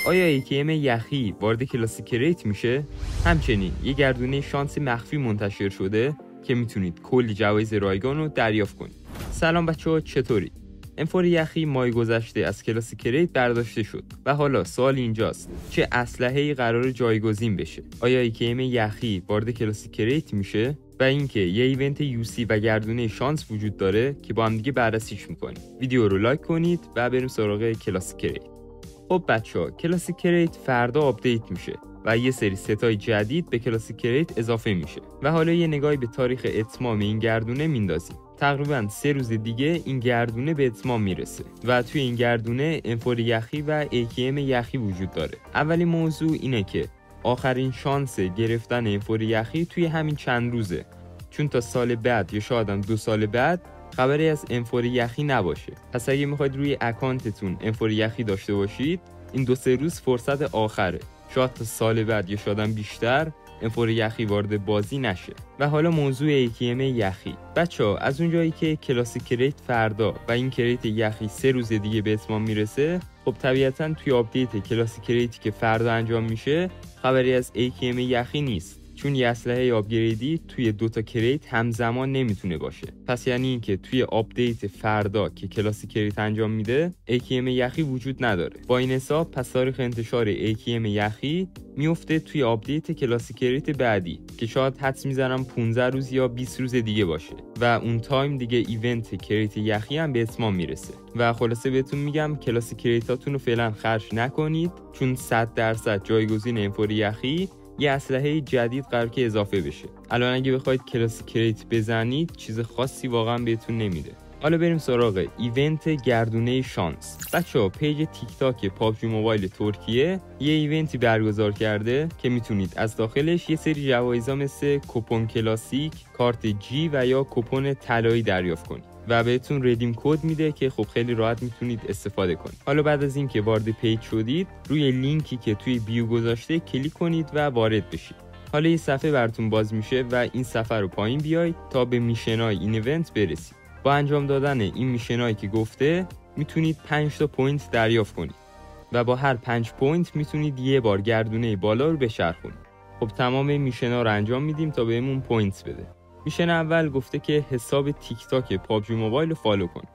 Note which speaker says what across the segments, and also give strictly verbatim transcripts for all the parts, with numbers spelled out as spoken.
Speaker 1: آیا ای کی ام یخی وارد کلاسیک کریت میشه؟ همچنین یه گردونه شانس مخفی منتشر شده که میتونید کلی جوایز رایگان رو دریافت کنید. سلام بچه‌ها، چطورید؟ ام فور یخی ماه گذشته از کلاسیک کریت برداشته شد و حالا سوال اینجاست چه اسلحه‌ای قرار جایگزین بشه؟ آیا ای کی ام یخی وارد کلاسیک کریت میشه؟ و اینکه یه ایونت یوسی و گردونه شانس وجود داره که با هم دیگه بررسیش میکنیم. ویدیو رو لایک کنید و بریم سراغ کلاسیک کریت. خب بچه‌ها، کلاسیک کریت فردا آپدیت میشه و یه سری ستای جدید به کلاسیک کریت اضافه میشه و حالا یه نگاهی به تاریخ اتمام این گردونه میندازیم. تقریبا سه روز دیگه این گردونه به اتمام میرسه و توی این گردونه ام فور یخی و ای کی ام یخی وجود داره. اولین موضوع اینه که آخرین شانس گرفتن ام فور یخی توی همین چند روزه، چون تا سال بعد یا شاید هم دو سال بعد خبری از ام فور یخی نباشه. پس اگه میخواید روی اکانتتون ام فور یخی داشته باشید، این دو سه روز فرصت آخره. شاید تا سال بعد یا شاید هم بیشتر ام فور یخی وارد بازی نشه. و حالا موضوع ای کی ام یخی. بچه‌ها، از اونجایی که کلاسیک کریت فردا و این کریت یخی سه روز دیگه به اتمام میرسه، خب طبیعتاً توی آپدیت کلاسیک کریتی که فردا انجام میشه خبری از ای کی ام یخی نیست، چون یه اسلحه آپگریدی توی دوتا کریت همزمان نمیتونه باشه. پس یعنی اینکه توی آپدیت فردا که کلاسیک کریت انجام میده ای کی ام یخی وجود نداره. با این حساب پس تاریخ انتشار ای کی ام یخی میفته توی آپدیت کلاسیک کریت بعدی که شاید حدس میزنم پانزده روز یا بیست روز دیگه باشه و اون تایم دیگه ایونت کریت یخی هم به اتمام میرسه. و خلاصه بهتون میگم کلاسیک کریتاتون رو فعلا خرج نکنید، چون صد درصد جایگزین ام فور یخی یه اسلحه جدید قرار که اضافه بشه. الان اگه بخواید کلاسیک کریت بزنید چیز خاصی واقعا بهتون نمیده. حالا بریم سراغ ایونت گردونه شانس. بچه‌ها، پیج تیک تاک پابجی موبایل ترکیه یه ایونتی برگزار کرده که میتونید از داخلش یه سری جوایزا مثل کوپن کلاسیک، کارت جی و یا کوپن طلایی دریافت کنید و بهتون ردیم کد میده که خب خیلی راحت میتونید استفاده کنید. حالا بعد از اینکه وارد پیج شدید، روی لینکی که توی بیو گذاشته کلیک کنید و وارد بشید. حالا این صفحه براتون باز میشه و این صفحه رو پایین بیاید تا به میشنای این ایونت برسید. با انجام دادن این میشنایی که گفته میتونید پنج تا پوینت دریافت کنید و با هر پنج پوینت میتونید یه بار گردونه بالا رو بچرخونید. خب تمام میشنا رو انجام میدیم تا بهمون پوینت بده. میشن اول گفته که حساب تیک تاک پابجی موبایل رو فالو کن.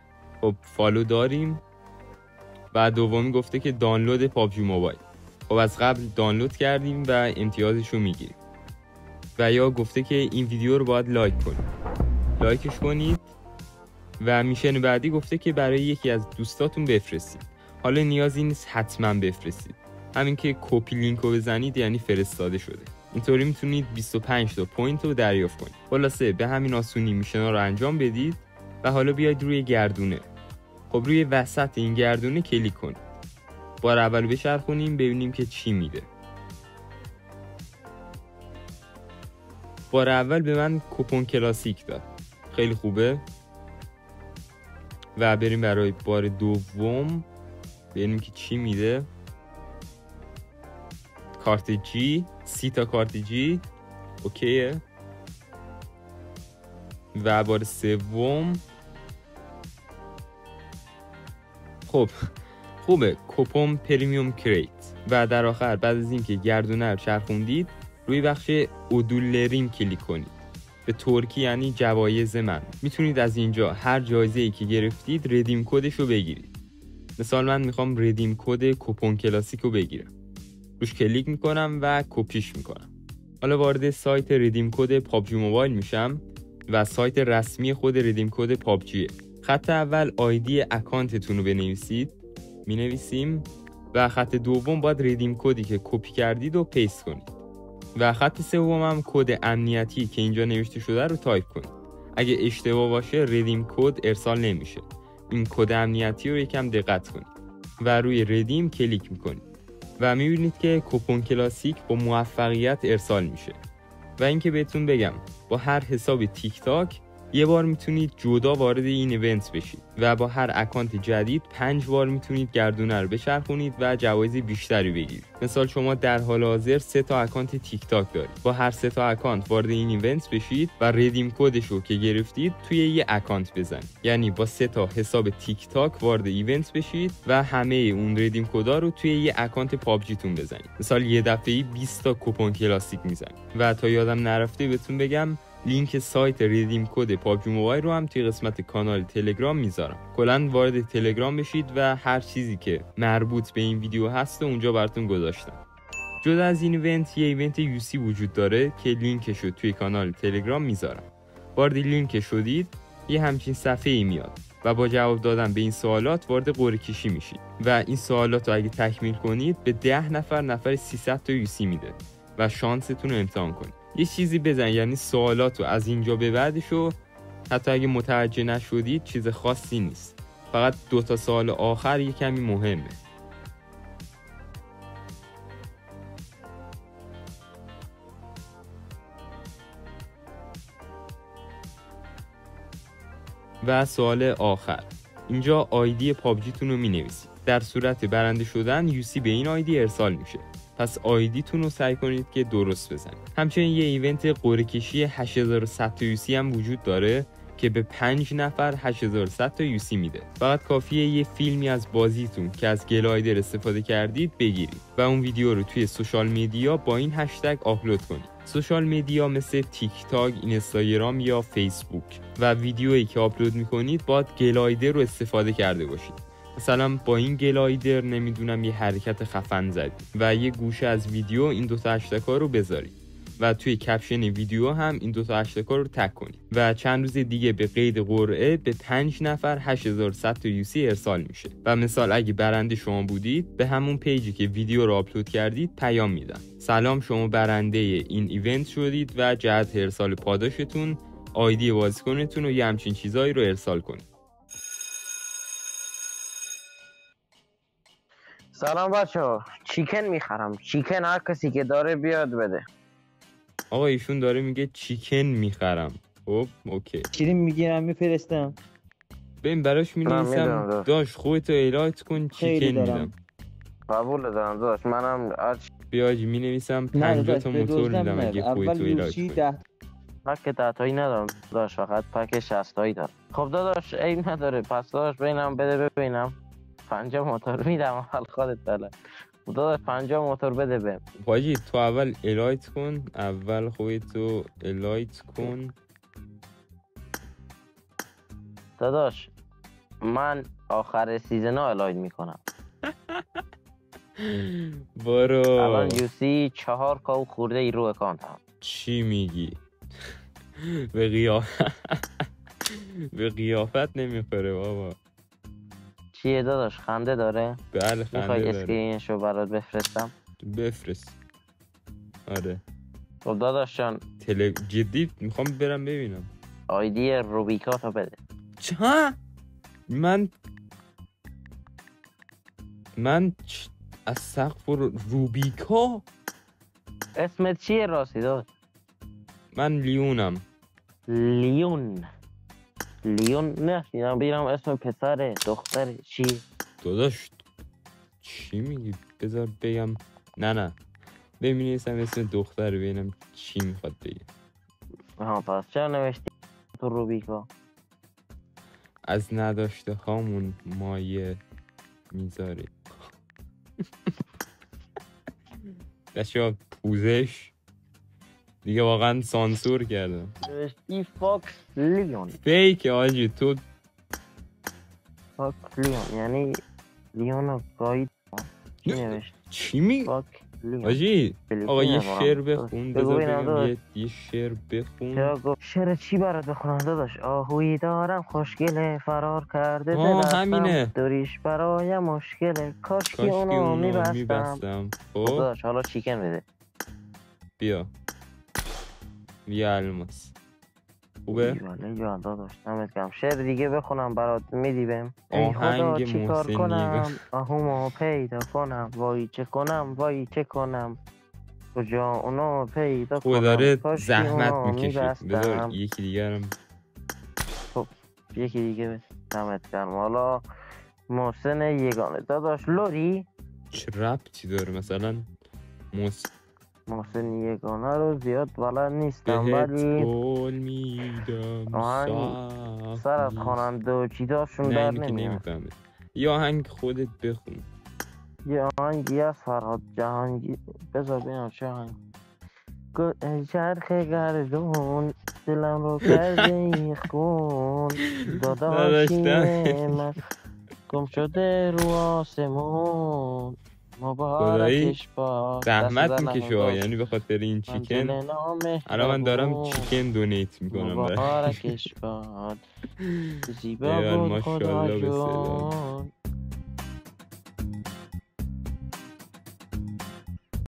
Speaker 1: خب فالو داریم. بعد دومی گفته که دانلود پابجی موبایل. خب از قبل دانلود کردیم و امتیازش رو میگیریم. و یا گفته که این ویدیو رو باید لایک کنید. لایکش کنید. و میشن بعدی گفته که برای یکی از دوستاتون بفرستید. حالا نیازی نیست حتما بفرستید، همین که کپی لینک رو بزنید یعنی فرستاده شده. اینطوری میتونید بیست و پنج تا پوینت رو دریافت کنید. خلاصه به همین آسونی میشنا رو انجام بدید و حالا بیاید روی گردونه. خب روی وسط این گردونه کلیک کنید. بار اول بچرخونیم ببینیم که چی میده. بار اول به من کوپن کلاسیک داد، خیلی خوبه. و بریم برای بار دوم ببینیم که چی میده. کارت جی، سی تا کارت جی، اوکیه. و بار سوم خب خوبه، کوپن پریمیوم کریت. و در آخر بعد از اینکه گردونه رو چرخوندید روی بخش ادولریم کلیک کنید. به ترکی یعنی جوایز من. میتونید از اینجا هر جایزه‌ای که گرفتید ردیم کدش رو بگیرید. مثال من میخوام ردیم کد کوپن کلاسیک رو بگیرم. روش کلیک میکنم و کپیش میکنم. حالا وارد سایت ردیم کد پابجی موبایل میشم و سایت رسمی خود ردیم کد پابجیه. خط اول آیدی اکانتتون رو بنویسید. مینویسیم و خط دوم باید ردیم کدی که کپی کردید رو پیست کنید. و خط سوم هم کد امنیتی که اینجا نوشته شده رو تایپ کنید. اگه اشتباه باشه ردیم کد ارسال نمیشه. این کد امنیتی رو یکم دقت کنید و روی ردیم کلیک میکنید و میبینید که کوپن کلاسیک با موفقیت ارسال میشه. و اینکه بهتون بگم با هر حساب تیک تاک یه بار میتونید جدا وارد این ایونت بشید و با هر اکانت جدید پنج بار میتونید گردونه رو بچرخونید و جوایز بیشتری بگیرید. مثال شما در حال حاضر سه تا اکانت تیک تاک دارید. با هر سه تا اکانت وارد این ایونت بشید و ردیم کدش رو که گرفتید توی یه اکانت بزنید. یعنی با سه تا حساب تیک تاک وارد ایونت بشید و همه اون ردیم کدا رو توی یه اکانت پابجی تون بزنید. مثال یه دفعه‌ای بیست تا کوپن کلاسیک میزنید. و تا یادم نرفته بهتون بگم لینک سایت ریدیم کد پابجی موبایل رو هم توی قسمت کانال تلگرام میذارم. کلاً وارد تلگرام بشید و هر چیزی که مربوط به این ویدیو هست اونجا براتون گذاشتم. جدا از این ایونت یه ایونت یو سی وجود داره که لینکش رو توی کانال تلگرام میذارم. وارد لینک شدید یه همچین صفحه ای میاد و با جواب دادن به این سوالات وارد قرعه کشی میشید و این سوالات رو اگه تکمیل کنید به ده نفر نفر سیصد تا یو سی میده و شانستون رو امتحان کنید. یه چیزی بزن، یعنی سوالات رو از اینجا به بعدشو حتی اگه متوجه نشدید چیز خاصی نیست، فقط دو تا سوال آخر یه کمی مهمه. و سوال آخر اینجا آیدی پابجیتون رو می نویسید. در صورت برنده شدن یو سی به این آیدی ارسال میشه، پس آیدیتون رو سعی کنید که درست بزنید. همچنین یه ایونت قرعه کشی هشت هزار و صد تا یو سی هم وجود داره که به پنج نفر هشت هزار و صد تا یو سی میده. فقط کافیه یه فیلمی از بازیتون که از گلایدر استفاده کردید بگیرید و اون ویدیو رو توی سوشال میدیا با این هشتگ آپلود کنید. سوشال میدیا مثل تیک تاک، اینستاگرام یا فیسبوک و ویدیویی که آپلود میکنید باید گلایدر رو استفاده کرده باشید. مثلا با این گلایدر نمیدونم یه حرکت خفن زدید و یه گوشه از ویدیو این دوتا هشتگ رو بذارید و توی کپشن ویدیو هم این دوتا هشتگ رو تگ کنید و چند روز دیگه به قید قرعه به پنج نفر هشت هزار و صد تا یو سی ارسال میشه. و مثال اگه برنده شما بودید به همون پیجی که ویدیو رو آپلود کردید پیام میدن: سلام، شما برنده این ایونت شدید و جهت ارسال پاداشتون آیدی بازیکنتون و یه همچین چیزایی رو ارسال کنید.
Speaker 2: سلام بچه‌ها، چیکن میخرم. چیکن هر کسی که داره بیاد بده.
Speaker 1: آقا ایشون داره میگه چیکن میخرم. خب اوکی،
Speaker 3: شیرین میگیرم میفرستم.
Speaker 1: ببین براش مینویسم داش خودتو ایلایت کن چیکن میدم.
Speaker 2: قبول دارم داش، منم هرچی
Speaker 1: بیاجی مینویسم پنجاه تا موتور میدم اگه خودتو ایلایت کنی.
Speaker 3: ده...
Speaker 2: پک ده تایی ندارم داش، فقط پک شصت تایی دارم. خب داداش عیب نداره، پس داش ببینم بده ببینم. پنجاه موتور میدم اول خودت داره. داداش پنجاه موتور بده بهم.
Speaker 1: حاجی تو اول الایت کن، اول خودتو الایت کن.
Speaker 2: داداش من آخر سیزن ها الایت میکنم.
Speaker 1: برو.
Speaker 2: الان یو سی چهار کا خورده ای رو اکانت هم.
Speaker 1: چی میگی؟ به قیافت به قیافت نمیخوره بابا.
Speaker 2: چیه داداش، خنده داره؟
Speaker 1: بله خنده داره.
Speaker 2: میخوای اسکرینشو برات بفرستم؟
Speaker 1: بفرست. آره.
Speaker 2: خب داداش جان
Speaker 1: تله... جدی میخوام برم ببینم.
Speaker 2: آیدی روبیکا تو بده.
Speaker 1: چه؟ من من چ... از سقف روبیکا؟
Speaker 2: اسمت چیه راستی داداش؟
Speaker 1: من لیونم.
Speaker 2: لیون لیون نه اینا بیرم اسم پسره دختره چی؟
Speaker 1: داداش چی میگی؟ بذار بگم. نه نه ببینیستم اسم دختر ببینم چی میخواد بگه.
Speaker 2: ها پس چرا نوشتی تو روبیکا؟
Speaker 1: از نداشته هامون مایه میذاره. بچه پوزش دیگه واقعا سانسور کردم.
Speaker 2: نوشتی فاکس لیون.
Speaker 1: فیک آجی تو.
Speaker 2: فاکس لیون یعنی لیونو گاید. چی نوشت؟
Speaker 1: چی می؟
Speaker 2: فاک لیون.
Speaker 1: آجی آقا یه شعر بخون. بذار بگم یه, یه شعر بخون.
Speaker 2: چرا گفت شعر چی برات بخونم داداش؟ آهویی دارم خوشگله فرار کرده
Speaker 1: دلستم. همینه.
Speaker 2: دوریش برایم مشکله کاش که اونو میبستم. میبستم.
Speaker 1: خب
Speaker 2: داداش حالا چیکن بده.
Speaker 1: بیا بیا الماس. خوبه؟
Speaker 2: بله جان داداش دمت گرم. شعر دیگه بخونم برات میدی بهم؟ ای خدا چی کار کنم آهومو پیدا کنم، وای چه کنم وای چه کنم کجا اونو پیدا کنم.
Speaker 1: خوبه داره زحمت میکشه. بذار یکی دیگرم
Speaker 2: یکی دیگه بده. دمت گرم. حالا محسن یگانه داداش لوری
Speaker 1: چه ربطی داره مثلا موس
Speaker 2: محسن یگانه رو زیاد بلد نیستم
Speaker 1: بهت
Speaker 2: ولی
Speaker 1: قول میدم
Speaker 2: آهنگ
Speaker 1: سخت
Speaker 2: سر از
Speaker 1: نیست.
Speaker 2: خواننده و چیزاشون
Speaker 1: نه
Speaker 2: در
Speaker 1: اینو که
Speaker 2: نمیاد.
Speaker 1: نمیفهمه. یا آهنگ خودت بخون.
Speaker 2: یه آهنگی از فرهاد جهانگیر بذار ببینم چه آهنگ. گل- چرخ گردون دلم رو کرده خون داداشی
Speaker 1: نداشتم.
Speaker 2: من گم شده رو آسمون
Speaker 1: خدایی
Speaker 2: مبارکش باد.
Speaker 1: زحمت
Speaker 2: دست در
Speaker 1: میکشه
Speaker 2: نکن
Speaker 1: ها،
Speaker 2: داش.
Speaker 1: یعنی به خاطر این
Speaker 2: من
Speaker 1: چیکن
Speaker 2: دل نامه
Speaker 1: الان من دارم
Speaker 2: زبون.
Speaker 1: چیکن دونیت میکنم برای
Speaker 2: مبارکش باد زیبا
Speaker 1: ایوال
Speaker 2: بود خدا
Speaker 1: ماشاءالله به صدا.
Speaker 2: جون.